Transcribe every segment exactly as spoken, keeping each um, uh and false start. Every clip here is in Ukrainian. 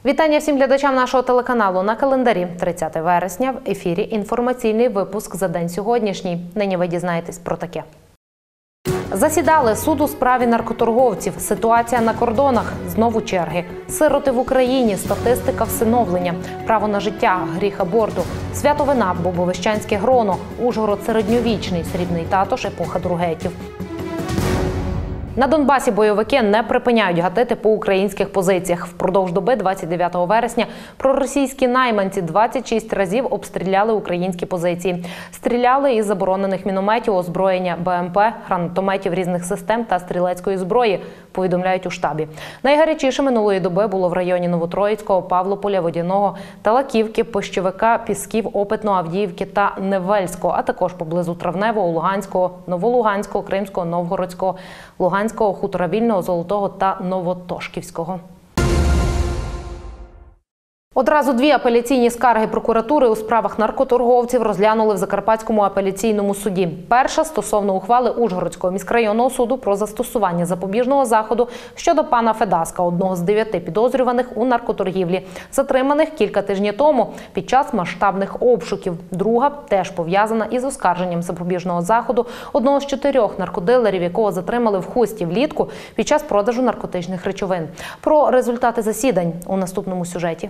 Вітання всім глядачам нашого телеканалу. На календарі тридцяте вересня. В ефірі інформаційний випуск за день сьогоднішній. Нині ви дізнаєтесь про таке. Засідали суд у справі наркоторговців. Ситуація на кордонах. Знову черги. Сироти в Україні. Статистика всиновлення. Право на життя. Гріх аборту. Святовина. Бобовищанське гроно. Ужгород середньовічний. Срібний Татош. Епоха Другетів. На Донбасі бойовики не припиняють гатити по українських позиціях. Впродовж доби двадцять дев'ятого вересня проросійські найманці двадцять шість разів обстріляли українські позиції. Стріляли із заборонених мінометів, озброєння Б М П, гранатометів різних систем та стрілецької зброї, повідомляють у штабі. Найгарячіше минулої доби було в районі Новотроїцького, Павлополя, Водяного, Талаківки, Пищевика, Пісків, Опитного, Авдіївки та Невельського, а також поблизу Травневого, Луганського, Новолуганського, Кримського, Новгородського, Луганського, Хутора Вільного, Золотого та Новотошківського. Одразу дві апеляційні скарги прокуратури у справах наркоторговців розглянули в Закарпатському апеляційному суді. Перша – стосовно ухвали Ужгородського міськрайонного суду про застосування запобіжного заходу щодо пана Федаска, одного з дев'яти підозрюваних у наркоторгівлі, затриманих кілька тижнів тому під час масштабних обшуків. Друга теж пов'язана із оскарженням запобіжного заходу одного з чотирьох наркодилерів, якого затримали в Хусті влітку під час продажу наркотичних речовин. Про результати засідань у наступному сюжеті.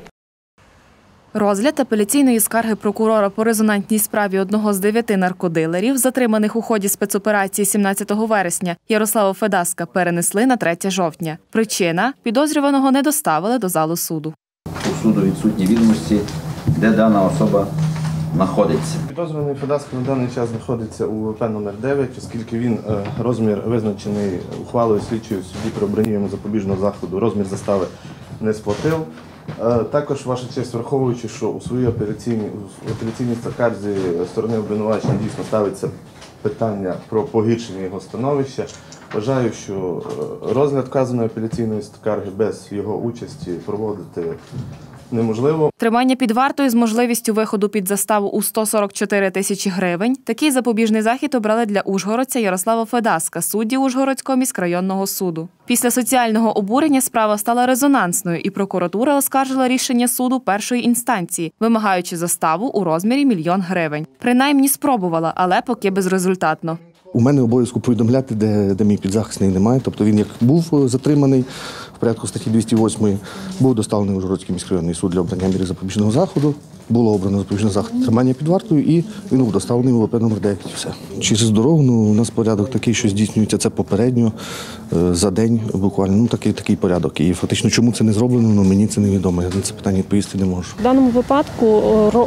Розгляд апеляційної скарги прокурора по резонантній справі одного з дев'яти наркодилерів, затриманих у ході спецоперації сімнадцятого вересня, Ярослава Федаска, перенесли на третє жовтня. Причина – підозрюваного не доставили до залу суду. У суду відсутні відомості, де дана особа знаходиться. Підозрюваний Федаска на даний час знаходиться у В П номер дев'ять, оскільки він розмір визначений ухвалою слідчої судді про обрання йому запобіжного заходу, розмір застави не сплатив. Також, ваша честь, враховуючи, що у своїй апеляційній, апеляційній скарзі сторони обвинувачення дійсно ставиться питання про погіршення його становища, вважаю, що розгляд вказаної апеляційної скарги без його участі проводити неможливо. Тримання під вартою з можливістю виходу під заставу у сто сорок чотири тисячі гривень. Такий запобіжний захід обрали для ужгородця Ярослава Федаска, судді Ужгородського міськрайонного суду. Після соціального обурення справа стала резонансною, і прокуратура оскаржила рішення суду першої інстанції, вимагаючи заставу у розмірі мільйон гривень. Принаймні спробувала, але поки безрезультатно. У мене обов'язку повідомляти, де, де мій підзахисний немає. Тобто він як був затриманий в порядку статті двісті восьмої, був доставлений в Ужгородський міськрайонний суд для обрання міри запобіжного заходу. Було обрано запобіжний захід тримання під вартою, і він був доставлений в В П номер дев'ять. Все. Через дорогу, ну, у нас порядок такий, що здійснюється це попередньо, за день буквально. Ну, такий, такий порядок. І фактично, чому це не зроблено, ну, мені це невідомо. Я на це питання відповісти не можу. В даному випадку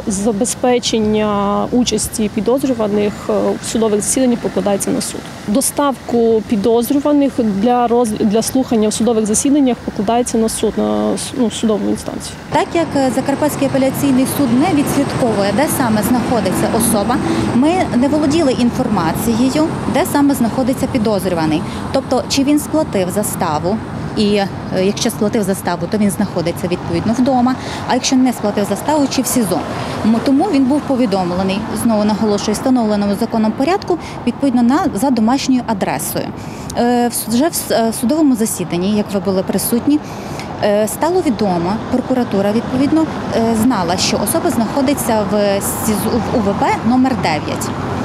забезпечення участі підозрюваних в судових засіданнях покладається на суд. Доставку підозрюваних для, роз... для слухання в судових засіданнях покладається на суд, на ну, судову інстанцію. Так як Закарпатський апеляційний суд не відслідковує, де саме знаходиться особа, ми не володіли інформацією, де саме знаходиться підозрюваний. Тобто, чи він сплатив заставу, і якщо сплатив заставу, то він знаходиться відповідно вдома, а якщо не сплатив заставу, чи в СІЗО. Тому він був повідомлений, знову наголошую, встановленому законом порядку, відповідно на, за домашньою адресою. Вже в судовому засіданні, як ви були присутні, стало відомо, прокуратура, відповідно, знала, що особа знаходиться в У В П номер дев'ять.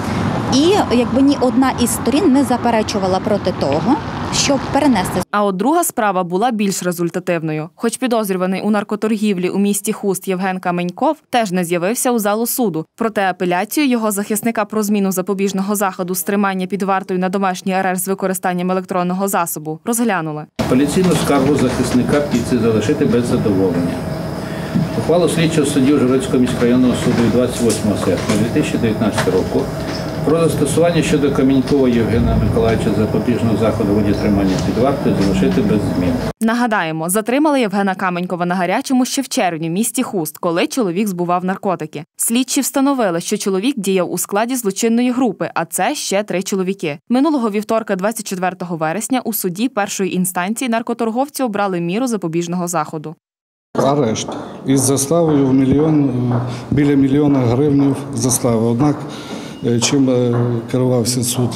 І якби ні одна із сторін не заперечувала проти того, щоб перенести. А от друга справа була більш результативною. Хоч підозрюваний у наркоторгівлі у місті Хуст Євген Каменьков теж не з'явився у залу суду. Проте апеляцію його захисника про зміну запобіжного заходу з тримання під вартою на домашній арешт з використанням електронного засобу розглянули. Апеляційну скаргу захисника піци залишити без задоволення. Ухвалу слідчого судді Ужгородського міськрайонного суду від двадцять восьмого серпня дві тисячі дев'ятнадцятого року про застосування щодо Каменькова Євгена Миколаївича запобіжного заходу у виді тримання під вартою залишити без змін. Нагадаємо, затримали Євгена Каменькова на гарячому ще в червні в місті Хуст, коли чоловік збував наркотики. Слідчі встановили, що чоловік діяв у складі злочинної групи, а це ще три чоловіки. Минулого вівторка, двадцять четвертого вересня, у суді першої інстанції наркоторговці обрали міру запобіжного заходу. Арешт із заставою в мільйон, біля мільйона гривень застави. Однак, чим керувався суд,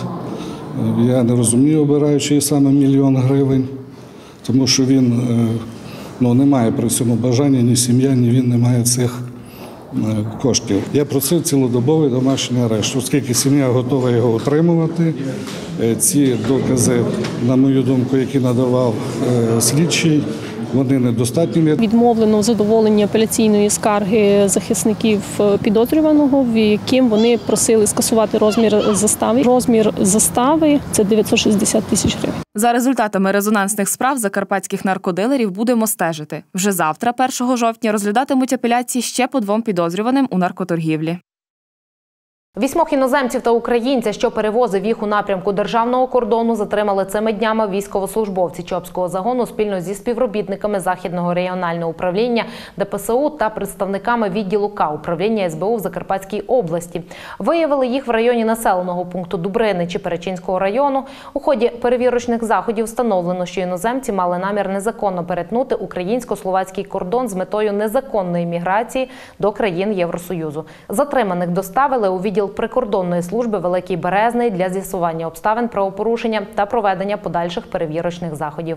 я не розумію, обираючи саме мільйон гривень, тому що він ну, немає при цьому бажання, ні сім'я, ні він не має цих коштів. Я просив цілодобовий домашній арешт, оскільки сім'я готова його отримувати. Ці докази, на мою думку, які надавав слідчий, вони недостатні. Відмовлено в задоволенні апеляційної скарги захисників підозрюваного, в яким вони просили скасувати розмір застави. Розмір застави – це дев'ятсот шістдесят тисяч гривень. За результатами резонансних справ закарпатських наркодилерів будемо стежити. Вже завтра, першого жовтня, розглядатимуть апеляції ще по двом підозрюваним у наркоторгівлі. Вісьмох іноземців та українця, що перевозив їх у напрямку державного кордону, затримали цими днями військовослужбовці Чопського загону спільно зі співробітниками Західного регіонального управління Де Пе Се У та представниками відділу К управління Ес Бе У в Закарпатській області. Виявили їх в районі населеного пункту Дубриничі Перечинського району. У ході перевірочних заходів встановлено, що іноземці мали намір незаконно перетнути українсько-словацький кордон з метою незаконної міграції до країн Євросоюзу. Затриманих доставили у відділ прикордонної служби Великий Березний для з'ясування обставин правопорушення та проведення подальших перевірочних заходів.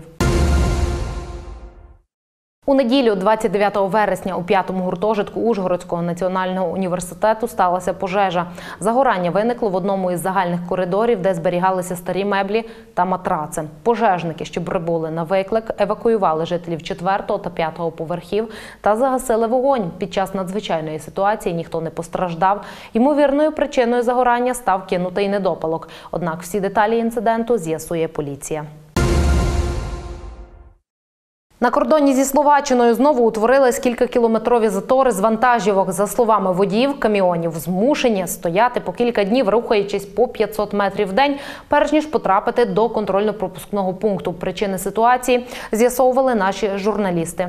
У неділю, двадцять дев'ятого вересня, у п'ятому гуртожитку Ужгородського національного університету сталася пожежа. Загорання виникло в одному із загальних коридорів, де зберігалися старі меблі та матраци. Пожежники, що прибули на виклик, евакуювали жителів четвертого та п'ятого поверхів та загасили вогонь. Під час надзвичайної ситуації ніхто не постраждав. Ймовірною причиною загорання став кинутий недопалок. Однак всі деталі інциденту з'ясує поліція. На кордоні зі Словаччиною знову утворились кількакілометрові затори з вантажівок. За словами водіїв каміонів, змушені стояти по кілька днів, рухаючись по п'ятсот метрів в день, перш ніж потрапити до контрольно-пропускного пункту. Причини ситуації з'ясовували наші журналісти.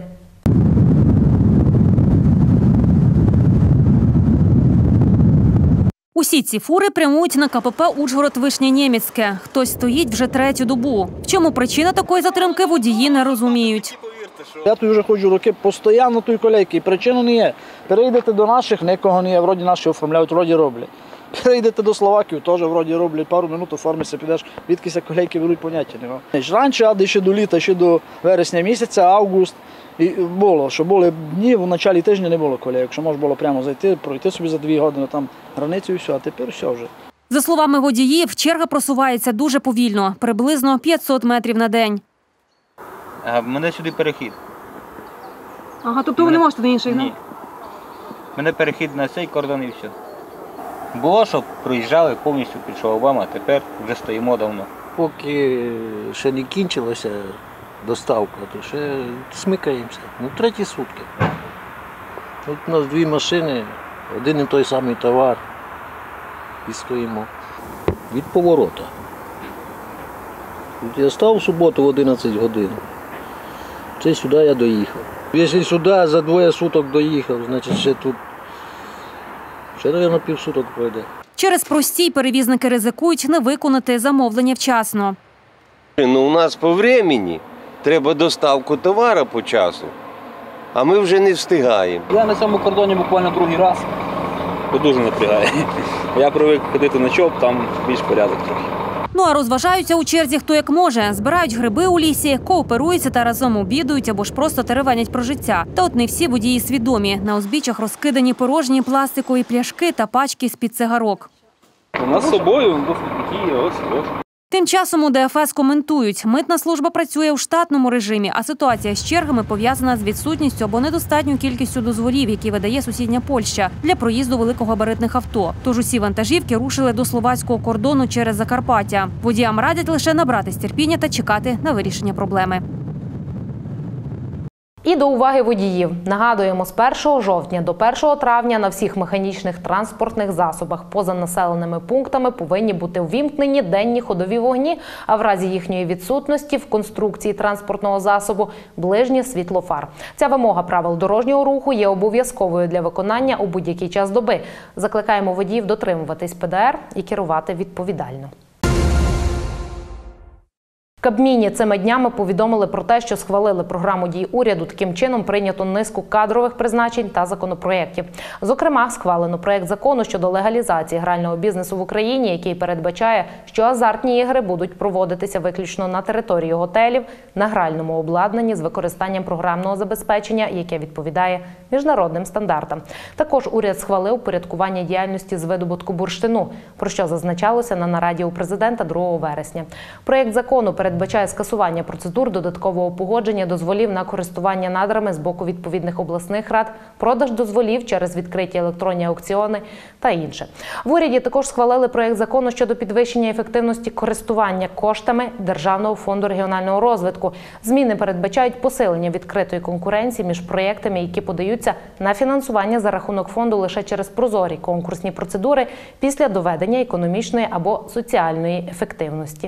Усі ці фури прямують на Ка Пе Пе «Ужгород-Вишнє-Нємецьке». Хтось стоїть вже третю добу. В чому причина такої затримки, водії не розуміють. Я тут вже ходжу роки, постійно тут колейки, причини не є. Перейдете до наших, нікого не є, вроді наші оформляють, вроді роблять. Перейдете до Словаків, теж вроді роблять, пару минут оформишся, підеш, відкися колейки беруть, поняття немає. Раніше, а ще до літа, ще до вересня місяця, август, і було, що були дні, в началі тижня не було колейок, що можна було прямо зайти, пройти собі за дві години там границю і все, а тепер все вже. За словами водіїв, черга просувається дуже повільно, приблизно п'ятсот метрів на день. А в мене сюди перехід. Ага, тобто ви не можете до інших? Ні. В мене перехід на цей кордон і все. Було, що проїжджали, повністю пішов Обама, а тепер вже стоїмо давно. Поки ще не кінчилася доставка, то ще смикаємося. Ну, треті сутки. Тут у нас дві машини, один і той самий товар. І стоїмо. Від поворота. Я став в суботу в одинадцять годин. Це сюди я доїхав. Якщо сюди за двоє суток доїхав, значить ще тут, ще, мабуть, півсуток пройде. Через простій перевізники ризикують не виконати замовлення вчасно. Ну, у нас по времени треба доставку товару по часу, а ми вже не встигаємо. Я на цьому кордоні буквально другий раз, то дуже напрягає. Я привик ходити на ЧОП, там більш порядок трохи. Ну а розважаються у черзі хто як може. Збирають гриби у лісі, кооперуються та разом обідують або ж просто теревенять про життя. Та от не всі водії свідомі. На узбіччях розкидані порожні пластикові пляшки та пачки з-під цигарок. У нас з собою такі ось ось. Тим часом у Де Еф Ес коментують, митна служба працює у штатному режимі, а ситуація з чергами пов'язана з відсутністю або недостатньою кількістю дозволів, які видає сусідня Польща для проїзду великогабаритних авто. Тож усі вантажівки рушили до словацького кордону через Закарпаття. Водіям радять лише набратись терпіння та чекати на вирішення проблеми. І до уваги водіїв. Нагадуємо, з першого жовтня до першого травня на всіх механічних транспортних засобах поза населеними пунктами повинні бути увімкнені денні ходові вогні, а в разі їхньої відсутності в конструкції транспортного засобу – ближнє світло фар. Ця вимога правил дорожнього руху є обов'язковою для виконання у будь-який час доби. Закликаємо водіїв дотримуватись Пе Де Ер і керувати відповідально. Кабміні цими днями повідомили про те, що схвалили програму дій уряду. Таким чином прийнято низку кадрових призначень та законопроєктів. Зокрема, схвалено проєкт закону щодо легалізації грального бізнесу в Україні, який передбачає, що азартні ігри будуть проводитися виключно на території готелів, на гральному обладнанні з використанням програмного забезпечення, яке відповідає міжнародним стандартам. Також уряд схвалив порядкування діяльності з видобутку бурштину, про що зазначалося на нараді у президента другого вересня. Проєкт закону передбачає скасування процедур додаткового погодження дозволів на користування надрами з боку відповідних обласних рад, продаж дозволів через відкриті електронні аукціони та інше. В уряді також схвалили проєкт закону щодо підвищення ефективності користування коштами Державного фонду регіонального розвитку. Зміни передбачають посилення відкритої конкуренції між проєктами, які подаються на фінансування за рахунок фонду лише через прозорі конкурсні процедури після доведення економічної або соціальної ефективності.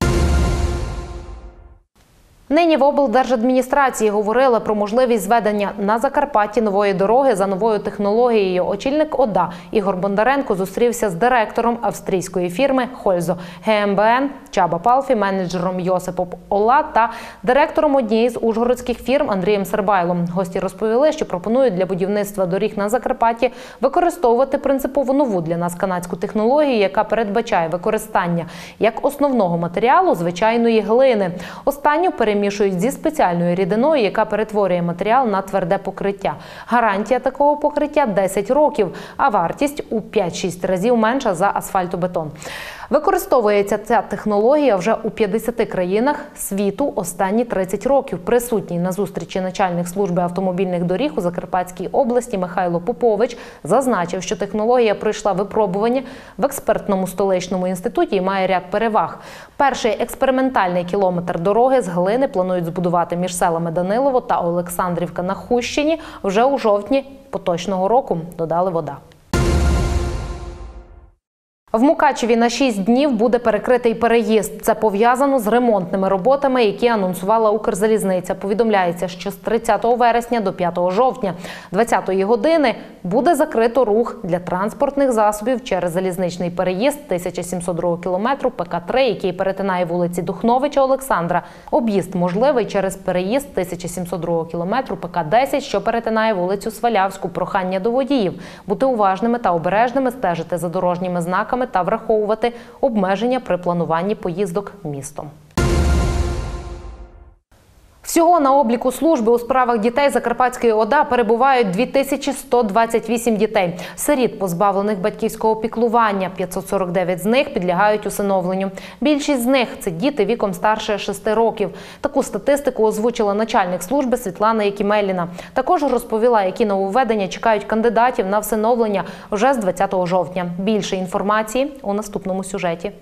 Нині в облдержадміністрації говорили про можливість зведення на Закарпатті нової дороги за новою технологією. Очільник ОДА Ігор Бондаренко зустрівся з директором австрійської фірми «Хользо» ГМБН Чаба Палфі, менеджером Йосипом Ола та директором однієї з ужгородських фірм Андрієм Сербайлом. Гості розповіли, що пропонують для будівництва доріг на Закарпатті використовувати принципово нову для нас канадську технологію, яка передбачає використання як основного матеріалу звичайної глини. Останню переміщують Мішують зі спеціальною рідиною, яка перетворює матеріал на тверде покриття. Гарантія такого покриття – десять років, а вартість у п'ять-шість разів менша за асфальтобетон. Використовується ця технологія вже у п'ятдесяти країнах світу останні тридцять років. Присутній на зустрічі начальник служби автомобільних доріг у Закарпатській області Михайло Попович зазначив, що технологія пройшла випробування в експертному столичному інституті і має ряд переваг. Перший експериментальний кілометр дороги з глини планують збудувати між селами Данилово та Олександрівка на Хущині вже у жовтні поточного року, додали ВОДА. В Мукачеві на шість днів буде перекритий переїзд. Це пов'язано з ремонтними роботами, які анонсувала Укрзалізниця. Повідомляється, що з тридцятого вересня до п'ятого жовтня двадцятої години буде закрито рух для транспортних засобів через залізничний переїзд тисяча сімсот другого кілометру Пе Ка три, який перетинає вулиці Духновича Олександра. Об'їзд можливий через переїзд тисяча сімсот другого кілометру Пе Ка десять, що перетинає вулицю Свалявську. Прохання до водіїв бути уважними та обережними, стежити за дорожніми знаками та враховувати обмеження при плануванні поїздок містом. Всього на обліку служби у справах дітей Закарпатської ОДА перебувають дві тисячі сто двадцять вісім дітей. Сиріт, позбавлених батьківського піклування. п'ятсот сорок дев'ять з них підлягають усиновленню. Більшість з них – це діти віком старше шести років. Таку статистику озвучила начальник служби Світлана Якімеліна. Також розповіла, які нововведення чекають кандидатів на всиновлення вже з двадцятого жовтня. Більше інформації у наступному сюжеті.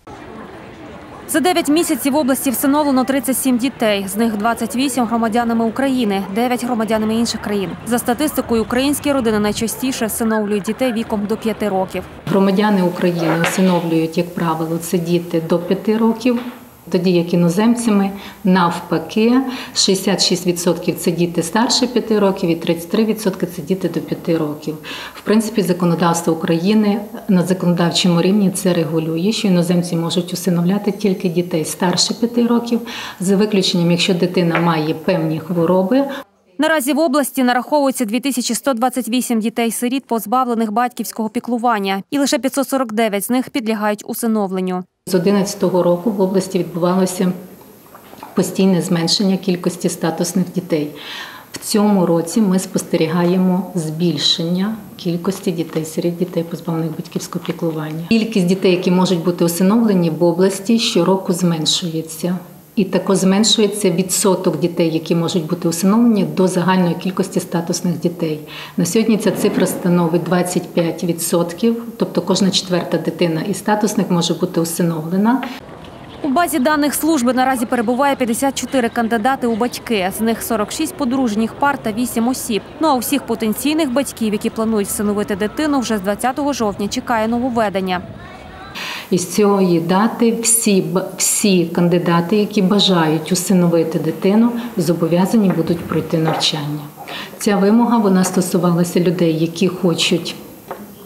За дев'ять місяців в області всиновлено тридцять сім дітей. З них двадцять вісім – громадянами України, дев'ять – громадянами інших країн. За статистикою, українські родини найчастіше всиновлюють дітей віком до п'яти років. Громадяни України всиновлюють, як правило, це діти до п'яти років. Тоді як іноземцями, навпаки, шістдесят шість відсотків це діти старше п'яти років і тридцять три відсотки це діти до п'яти років. В принципі, законодавство України на законодавчому рівні це регулює, що іноземці можуть усиновляти тільки дітей старше п'яти років, за виключенням, якщо дитина має певні хвороби. Наразі в області нараховується дві тисячі сто двадцять вісім дітей-сиріт, позбавлених батьківського піклування. І лише п'ятсот сорок дев'ять з них підлягають усиновленню. З дві тисячі одинадцятого року в області відбувалося постійне зменшення кількості статусних дітей. В цьому році ми спостерігаємо збільшення кількості дітей-сиріт, дітей, позбавлених батьківського піклування. Кількість дітей, які можуть бути усиновлені в області, щороку зменшується. І також зменшується відсоток дітей, які можуть бути усиновлені, до загальної кількості статусних дітей. На сьогодні ця цифра становить двадцять п'ять відсотків, тобто кожна четверта дитина із статусних може бути усиновлена. У базі даних служби наразі перебуває п'ятдесят чотири кандидати у батьки, з них сорок шість подружніх пар та вісім осіб. Ну а усіх потенційних батьків, які планують всиновити дитину, вже з двадцятого жовтня чекає нововведення. І з цієї дати всі, всі кандидати, які бажають усиновити дитину, зобов'язані будуть пройти навчання. Ця вимога вона стосувалася людей, які хочуть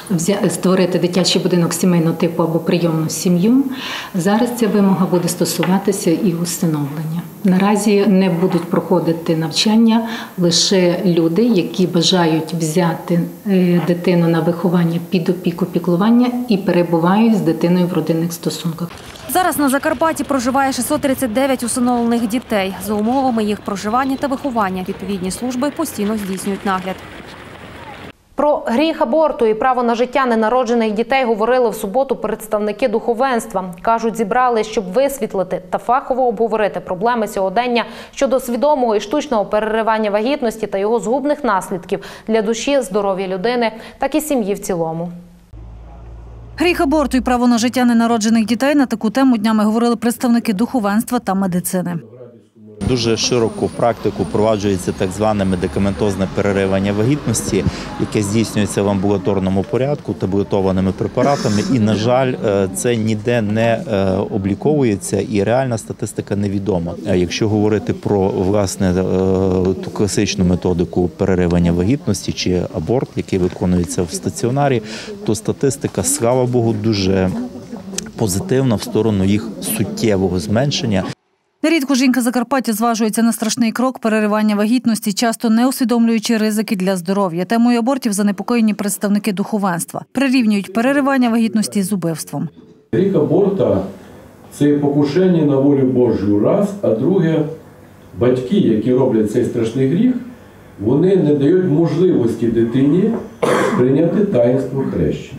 створити дитячий будинок сімейного типу або прийомну сім'ю. Зараз ця вимога буде стосуватися і усиновлення. Наразі не будуть проходити навчання лише люди, які бажають взяти дитину на виховання під опіку піклування і перебувають з дитиною в родинних стосунках. Зараз на Закарпатті проживає шістсот тридцять дев'ять усиновлених дітей. За умовами їх проживання та виховання відповідні служби постійно здійснюють нагляд. Про гріх аборту і право на життя ненароджених дітей говорили в суботу представники духовенства. Кажуть, зібрали, щоб висвітлити та фахово обговорити проблеми сьогодення щодо свідомого і штучного переривання вагітності та його згубних наслідків для душі, здоров'я людини, так і сім'ї в цілому. Гріх аборту і право на життя ненароджених дітей – на таку тему днями говорили представники духовенства та медицини. Дуже широку практику впроваджується так зване медикаментозне переривання вагітності, яке здійснюється в амбулаторному порядку таблетованими препаратами. І, на жаль, це ніде не обліковується і реальна статистика невідома. Якщо говорити про, власне, ту класичну методику переривання вагітності чи аборт, який виконується в стаціонарі, то статистика, слава Богу, дуже позитивна в сторону їх суттєвого зменшення. Нерідко жінка Закарпаття зважується на страшний крок переривання вагітності, часто не усвідомлюючи ризики для здоров'я. Темою абортів занепокоєні представники духовенства. Прирівнюють переривання вагітності з убивством. Гріх аборта – це покушення на волю Божу раз, а друге – батьки, які роблять цей страшний гріх, вони не дають можливості дитині прийняти таїнство хрещення.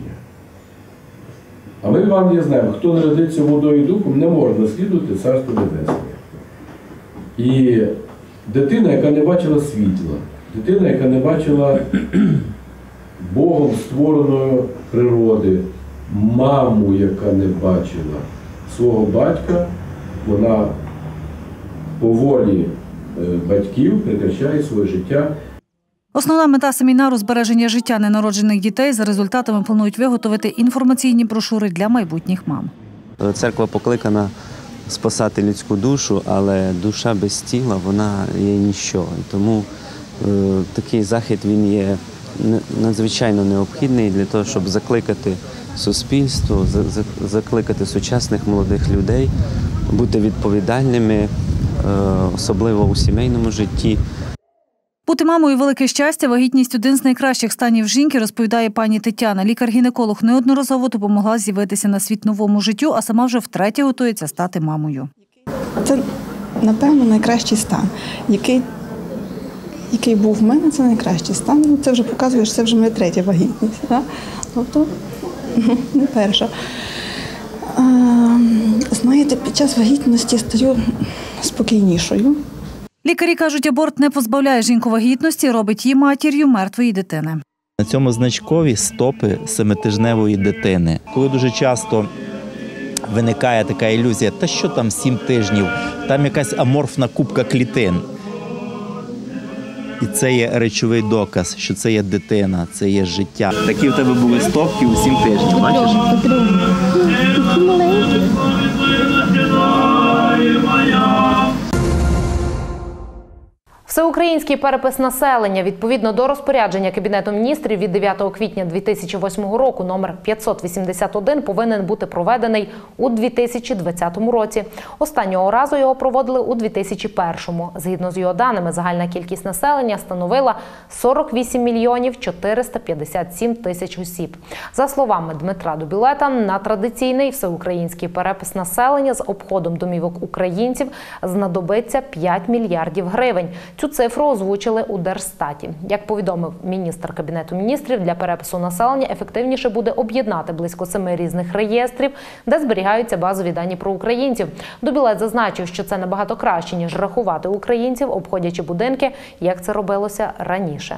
А ми вам не знаємо, хто народиться водою і духом, не може наслідувати Царство Небесне. І дитина, яка не бачила світла, дитина, яка не бачила Богом створеної природи, маму, яка не бачила свого батька, вона по волі батьків прекращає своє життя. Основна мета семінару – збереження життя ненароджених дітей. За результатами планують виготовити інформаційні брошури для майбутніх мам. Церква покликана спасати людську душу, але душа без тіла, вона є ніщо. Тому е, такий захід він є надзвичайно необхідний для того, щоб закликати суспільство, за, закликати сучасних молодих людей, бути відповідальними, е, особливо у сімейному житті. Бути мамою – велике щастя. Вагітність – один з найкращих станів жінки, розповідає пані Тетяна. Лікар-гінеколог неодноразово допомогла з'явитися на світ новому життю, а сама вже втретє готується стати мамою. Це, напевно, найкращий стан. Який, який був в мене, це найкращий стан. Ну, це вже показує, що це вже моя третя вагітність. Да? Тобто, не перша. А, знаєте, під час вагітності стаю спокійнішою. Лікарі кажуть, аборт не позбавляє жінку вагітності, робить її матір'ю мертвої дитини. На цьому значкові стопи семитижневої дитини. Коли дуже часто виникає така ілюзія, та що там сім тижнів, там якась аморфна кубка клітин. І це є речовий доказ, що це є дитина, це є життя. Такі в тебе були стопки у сім тижнів, бачиш? Всеукраїнський перепис населення відповідно до розпорядження Кабінету міністрів від дев'ятого квітня дві тисячі восьмого року номер п'ятсот вісімдесят один повинен бути проведений у дві тисячі двадцятому році. Останнього разу його проводили у дві тисячі першому. Згідно з його даними, загальна кількість населення становила сорок вісім мільйонів чотириста п'ятдесят сім тисяч осіб. За словами Дмитра Дубілета, на традиційний всеукраїнський перепис населення з обходом домівок українців знадобиться п'ять мільярдів гривень. Цю цифру озвучили у Держстаті. Як повідомив міністр Кабінету міністрів, для перепису населення ефективніше буде об'єднати близько семи різних реєстрів, де зберігаються базові дані про українців. Дубілет зазначив, що це набагато краще, ніж рахувати українців, обходячи будинки, як це робилося раніше.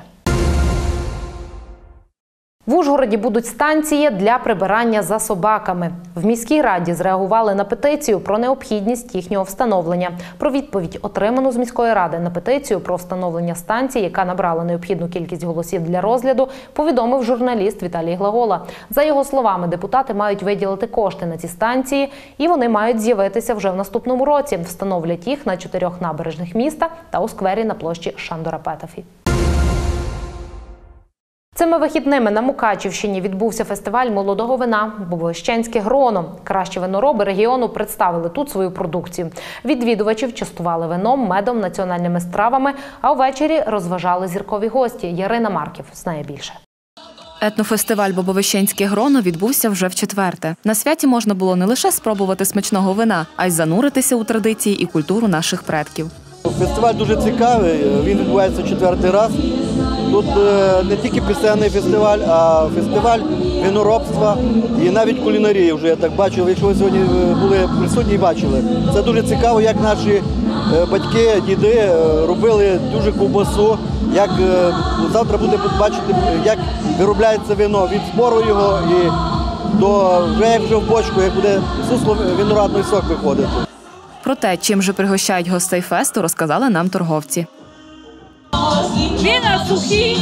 В Ужгороді будуть станції для прибирання за собаками. В міській раді зреагували на петицію про необхідність їхнього встановлення. Про відповідь, отриману з міської ради на петицію про встановлення станції, яка набрала необхідну кількість голосів для розгляду, повідомив журналіст Віталій Глагола. За його словами, депутати мають виділити кошти на ці станції, і вони мають з'явитися вже в наступному році. Встановлять їх на чотирьох набережних міста та у сквері на площі Шандора Петафі. Цими вихідними на Мукачівщині відбувся фестиваль молодого вина «Бобовищенське гроно». Кращі винороби регіону представили тут свою продукцію. Відвідувачів частували вином, медом, національними стравами, а ввечері розважали зіркові гості. Ярина Марків знає більше. Етнофестиваль «Бобовищенське гроно» відбувся вже вчетверте. На святі можна було не лише спробувати смачного вина, а й зануритися у традиції і культуру наших предків. Фестиваль дуже цікавий, він відбувається четвертий раз. Тут не тільки пісенний фестиваль, а фестиваль виноробства і навіть кулінарії. Вже я так бачив, якщо ви сьогодні були присутні і бачили. Це дуже цікаво, як наші батьки, діди робили дуже ковбасу, як завтра буде бачити, як виробляється вино від збору його і до вже як вже в бочку, як буде сусло виноградний сок виходити. Про те, чим же пригощають гостей фесту, розказали нам торговці. Вина сухі,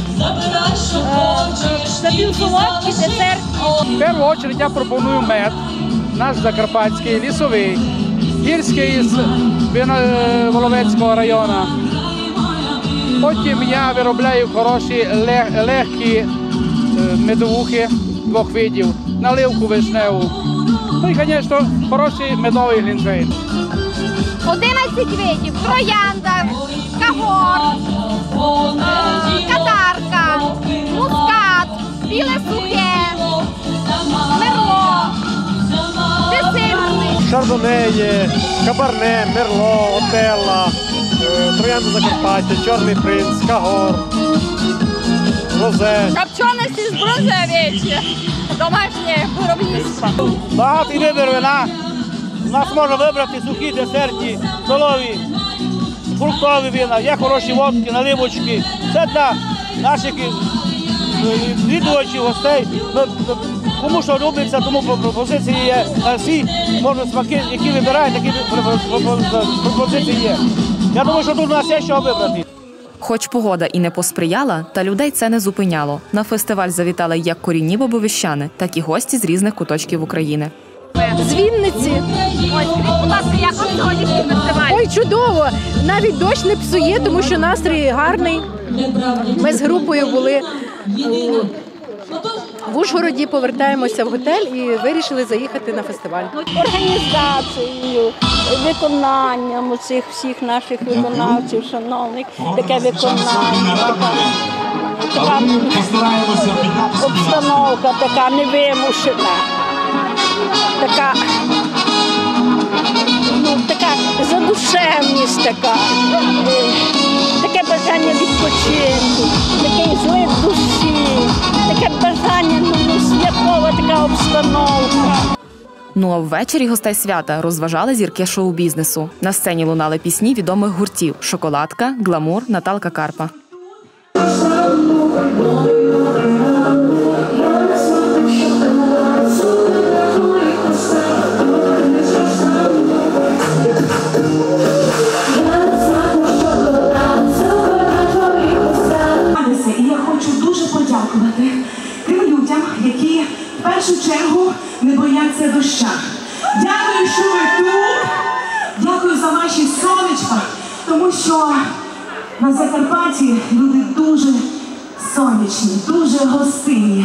напівсолодкі, десерт. В першу чергу я пропоную мед, наш закарпатський, лісовий, гірський з Воловецького району. Потім я виробляю хороші, легкі медовухи двох видів, наливку вишневу. Ну і, звісно, хороший медовий глінтвейн. одинадцять видів, троянда, кагор, катарка, мускат, біле сухе, мерло, десертний. Шардонеє, кабарне, мерло, отелла, троянда Закарпаття, чорний принц, кагор, розе. Копченості з бронзи овечі, домашнє виробництво. Багатий вибір вина. У нас можна вибрати сухі, десертні, солові, фруктові вина, є хороші водки, наливочки. Це для наших відвідувачів, гостей. Кому що робиться, тому пропозиції є на всі. Можна смаки, які вибирають, такі пропозиції є. Я думаю, що тут у нас є що вибрати. Хоч погода і не посприяла, та людей це не зупиняло. На фестиваль завітали як корінні бобовищани, так і гості з різних куточків України. З Вінниці. Ой, скажіть, будь ласка, як вам сьогоднішній фестиваль? Ой, чудово! Навіть дощ не псує, тому що настрій гарний. Ми з групою були в Ужгороді, повертаємося в готель і вирішили заїхати на фестиваль. Організацією, виконанням усіх всіх наших виконавців, шановних, таке виконання, така, така обстановка, така невимушена, така, ну, така задушевність, така, таке бажання відпочинку, такий злив душі, таке бажання, ну, святкова така обстановка. Ну а ввечері гостей свята розважали зірки шоу-бізнесу. На сцені лунали пісні відомих гуртів «Шоколадка», «Гламур», Наталка Карпа. І я хочу дуже подякувати тим людям, які в першу чергу не бояться доща. Дякую, що ви тут. Дякую за ваші сонечка, тому що на Закарпатті люди дуже сонячні, дуже гостинні.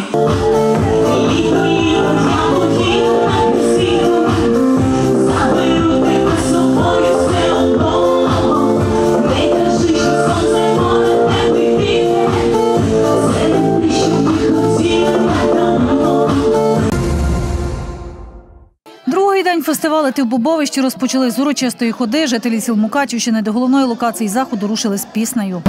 Другий день фестивалю «Ти в Бобовищі» розпочали з урочистої ходи. Жителі сіл Мукачівщини до головної локації заходу рушили з піснею.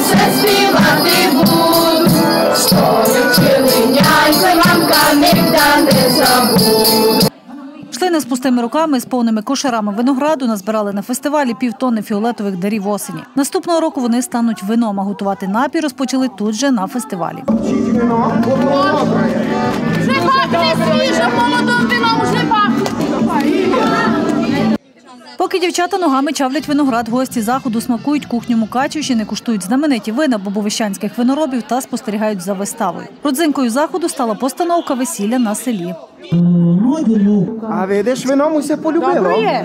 Йшли не з пустими руками, з повними кошарами винограду, назбирали на фестивалі півтонни фіолетових дарів осені. Наступного року вони стануть вином, а готувати напій розпочали тут же на фестивалі. Вже пахне свіжим молодим вином, вже пахне. Поки дівчата ногами чавлять виноград, гості заходу смакують кухню Мукачівщини, куштують знамениті вина бобовищанських виноробів та спостерігають за виставою. Родзинкою заходу стала постановка «Весілля на селі». А видиш, вино усе полюбило. Добре.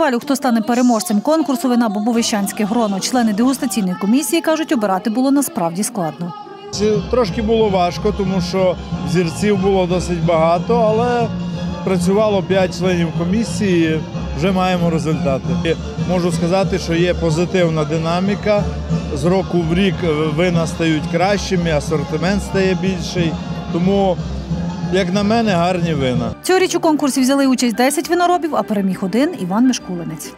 фестивалю «Хто стане переможцем конкурсу вина Бобовищанське гроно» члени дегустаційної комісії кажуть, обирати було насправді складно. Трошки було важко, тому що взірців було досить багато, але працювало п'ять членів комісії, вже маємо результати. Можу сказати, що є позитивна динаміка. З року в рік вина стають кращими, асортимент стає більший. Тому, як на мене, гарні вина. Цьогоріч у конкурсі взяли участь десять виноробів, а переміг один – Іван Мишкулинець.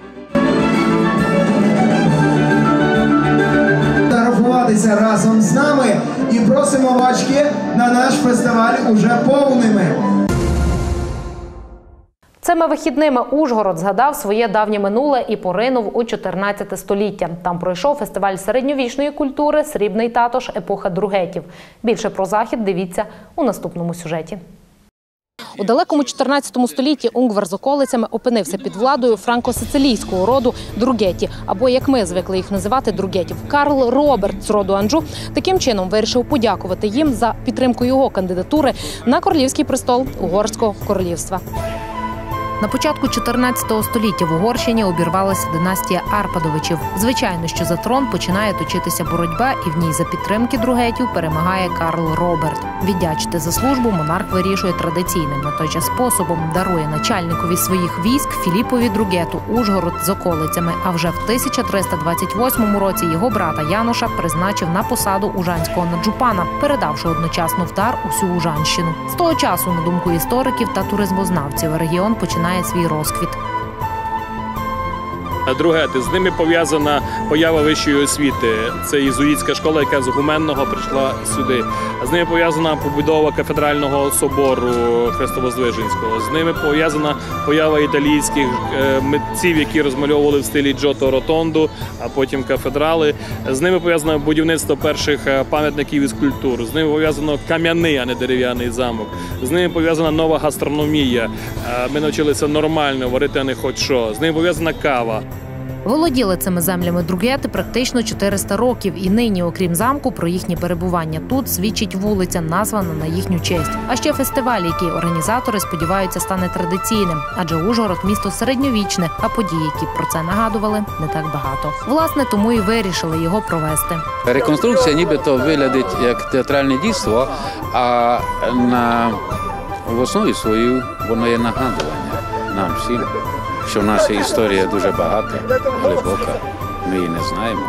Рахуватися разом з нами і просимо бачки на наш фестиваль уже повними. Цими вихідними Ужгород згадав своє давнє минуле і поринув у чотирнадцяте століття. Там пройшов фестиваль середньовічної культури «Срібний татош. Епоха Другетів». Більше про захід дивіться у наступному сюжеті. У далекому чотирнадцятому столітті Унгвар з околицями опинився під владою франко-сицилійського роду Другеті, або, як ми звикли їх називати, Другетів. Карл Роберт з роду Анджу таким чином вирішив подякувати їм за підтримку його кандидатури на королівський престол Угорського королівства. На початку чотирнадцятого століття в Угорщині обірвалася династія Арпадовичів. Звичайно, що за трон починає точитися боротьба, і в ній за підтримки Другетів перемагає Карл Роберт. Віддячити за службу монарх вирішує традиційним на той час способом. Дарує начальникові своїх військ Філіпові Другету Ужгород з околицями. А вже в тисяча триста двадцять восьмому році його брата Януша призначив на посаду ужанського наджупана, передавши одночасно в дар усю Ужанщину. З того часу, на думку істориків та туризмознавців, регіон починає свій розквіт. Другети. З ними пов'язана поява вищої освіти. Це єзуїтська школа, яка з Гуменного прийшла сюди. З ними пов'язана побудова кафедрального собору Христовоздвиженського. З ними пов'язана поява італійських митців, які розмальовували в стилі Джото Ротонду, а потім кафедрали. З ними пов'язано будівництво перших пам'ятників і скульптур. З ними пов'язано кам'яний, а не дерев'яний замок. З ними пов'язана нова гастрономія. Ми навчилися нормально варити, а не хоч що. З ними пов'язана кава. Володіли цими землями Другети практично чотириста років, і нині, окрім замку, про їхнє перебування тут свідчить вулиця, названа на їхню честь. А ще фестиваль, який організатори сподіваються стане традиційним, адже Ужгород – місто середньовічне, а події, які про це нагадували, не так багато. Власне, тому і вирішили його провести. Реконструкція нібито виглядить як театральне дійство, а на в основі своїй воно є нагадування нам всім, що наша історія дуже багата, глибока, ми її не знаємо,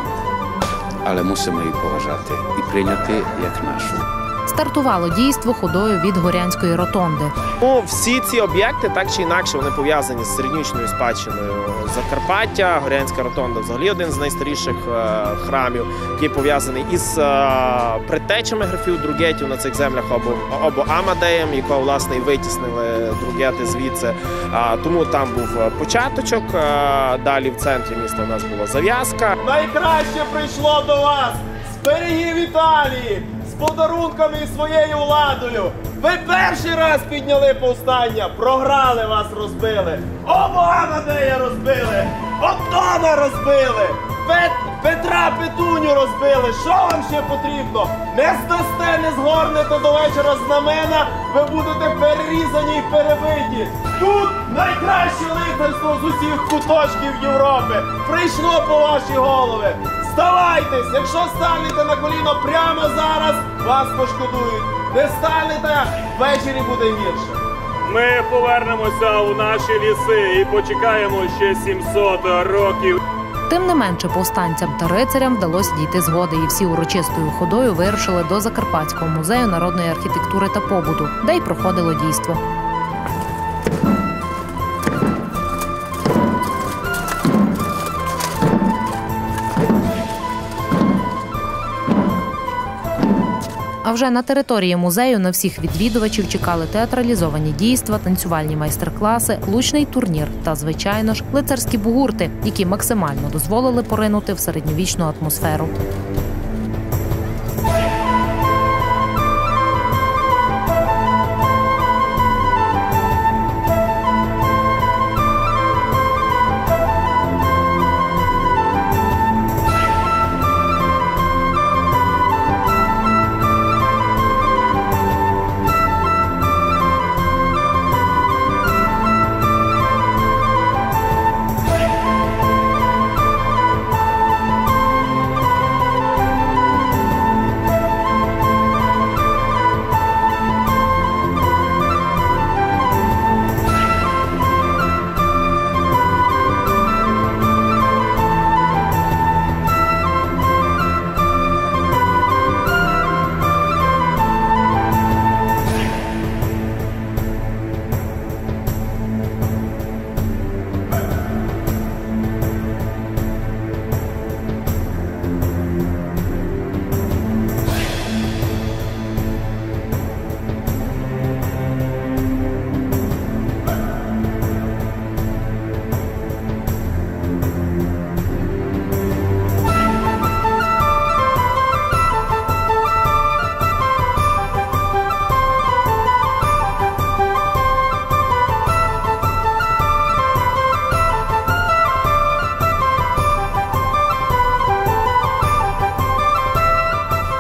але мусимо її поважати і прийняти як нашу. Стартувало дійство ходою від Горянської ротонди. Ну, всі ці об'єкти, так чи інакше, вони пов'язані з середньовічною спадщиною Закарпаття. Горянська ротонда взагалі один з найстаріших е, храмів, який пов'язаний із е, предтечами графів Другетів на цих землях, або, або Амадеєм, якого, власне, і витіснили Другети звідси. А, тому там був початочок, а, далі в центрі міста у нас була зав'язка. Найкраще прийшло до вас з берегів Італії, з подарунками і своєю владою. Ви перший раз підняли повстання, програли, вас розбили. Оба Амадея розбили, Оттона розбили, Пет... Петра Петуню розбили. Що вам ще потрібно? Не здасте, не згорнете до вечора знамена, ви будете перерізані і перебиті. Тут найкраще лицарство з усіх куточків Європи прийшло по ваші голови. Вставайтесь! Якщо станете на коліно прямо зараз, вас пошкодують. Не станете, ввечері буде гірше. Ми повернемося у наші ліси і почекаємо ще сімсот років. Тим не менше, повстанцям та рицарям вдалося дійти згоди, і всі урочистою ходою вирушили до Закарпатського музею народної архітектури та побуту, де й проходило дійство. А вже на території музею на всіх відвідувачів чекали театралізовані дійства, танцювальні майстер-класи, лучний турнір та, звичайно ж, лицарські бугурти, які максимально дозволили поринути в середньовічну атмосферу.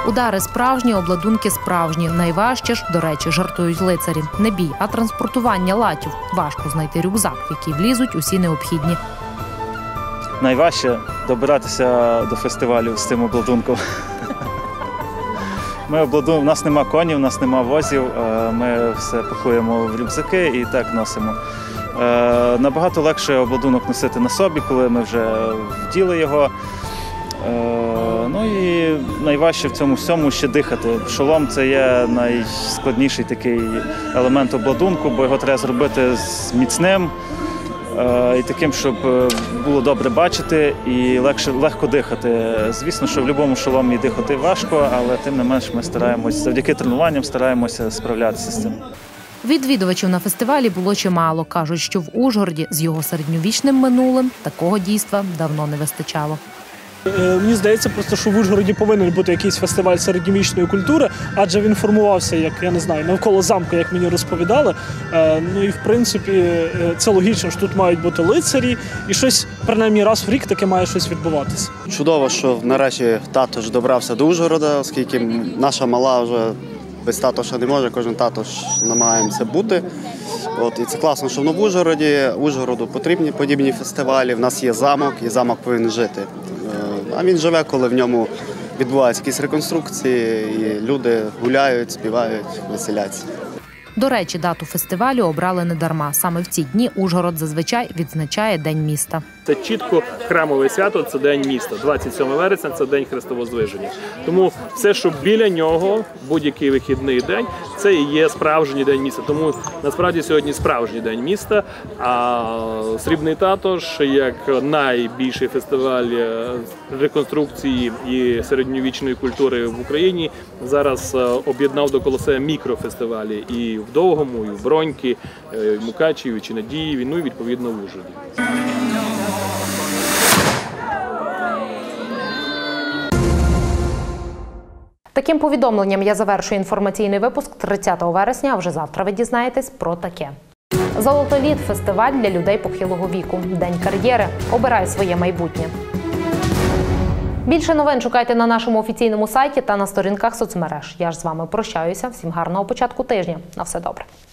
Удари справжні, обладунки справжні. Найважче ж, до речі, жартують лицарі. Не бій, а транспортування латів. Важко знайти рюкзак, в який влізуть усі необхідні. Найважче добиратися до фестивалю з цим обладунком. Ми обладуємо, у нас нема конів, у нас нема возів, ми все пакуємо в рюкзаки і так носимо. Набагато легше обладунок носити на собі, коли ми вже вділи його. Ну і найважче в цьому всьому ще дихати. Шолом – це є найскладніший такий елемент обладунку, бо його треба зробити міцним і таким, щоб було добре бачити і легше, легко дихати. Звісно, що в будь-якому шоломі дихати важко, але тим не менш ми стараємося, завдяки тренуванням стараємося справлятися з цим. Відвідувачів на фестивалі було чимало. Кажуть, що в Ужгороді з його середньовічним минулим такого дійства давно не вистачало. Мені здається, просто, що в Ужгороді повинен бути якийсь фестиваль середньовічної культури, адже він формувався, як я не знаю, навколо замку, як мені розповідали. Ну і в принципі це логічно, що тут мають бути лицарі, і щось, принаймні раз в рік таке має щось відбуватися. Чудово, що нарешті тато ж добрався до Ужгорода, оскільки наша мала вже без тато ще не може, кожен тато ж намагаємося бути. От, і це класно, що воно в Ужгороді. Ужгороду потрібні подібні фестивалі. В нас є замок, і замок повинен жити. А він живе, коли в ньому відбуваються якісь реконструкції, і люди гуляють, співають, веселяться. До речі, дату фестивалю обрали не дарма. Саме в ці дні Ужгород зазвичай відзначає День міста. Це чітко храмове свято, це День міста. двадцять сьоме вересня – це День Христовоздвиження. Тому все, що біля нього, будь-який вихідний день, це і є справжній День міста. Тому насправді сьогодні справжній День міста, а Срібний тато ж, як найбільший фестиваль реконструкції і середньовічної культури в Україні, зараз об'єднав довкола себе мікрофестивалі і в Довгому, і в Броньки, і в Мукачеві, і в Чинадіїві, ну і відповідно в Ужгороді. Таким повідомленням я завершую інформаційний випуск тридцятого вересня, а вже завтра ви дізнаєтесь про таке. Золотоліт – фестиваль для людей похилого віку. День кар'єри. Обирай своє майбутнє. Більше новин шукайте на нашому офіційному сайті та на сторінках соцмереж. Я ж з вами прощаюся. Всім гарного початку тижня. На все добре.